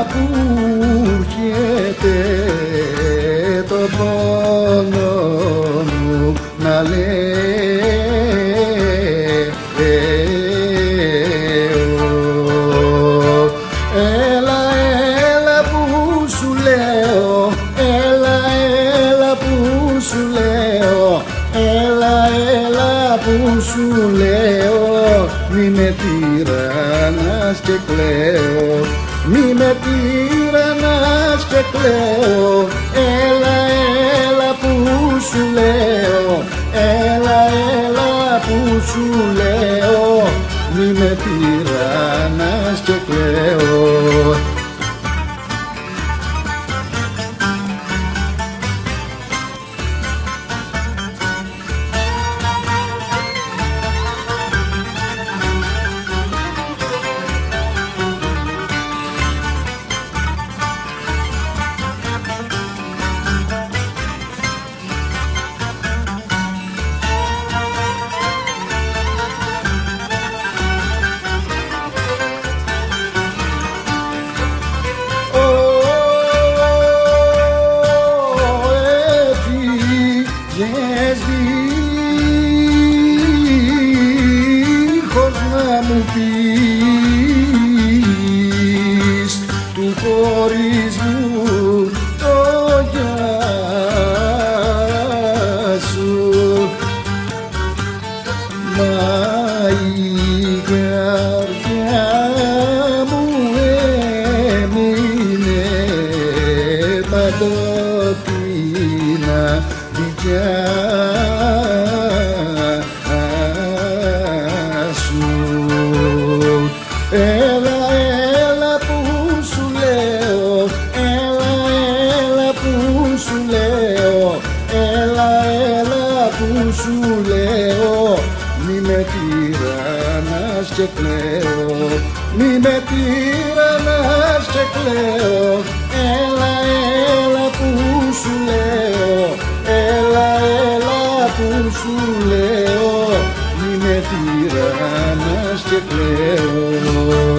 που έρχεται το πόνο μου να λέει έλα, έλα που σου λέω, έλα, έλα που σου λέω, έλα, έλα που σου λέω, μη με τυραννάς και κλαίω, μη με τυραννάς και κλαίω, έλα, έλα που σου λέω, έλα, έλα που σου λέω, μη με τυραννάς και κλαίω. Δίχως να μου πεις του χωρισμού το γεια σου, μα η καρδιά μου έμεινε παντοτινά δικιά σου. Έλα, έλα που σου λέω, έλα, έλα που σου λέω, έλα, έλα που σου λέω, μη με τυραννάς και κλαίω, μη με τυραννάς και κλαίω, έλα, έλα που σου λέω, έλα, έλα που σου λέω, μη με τυραννάς και κλαίω.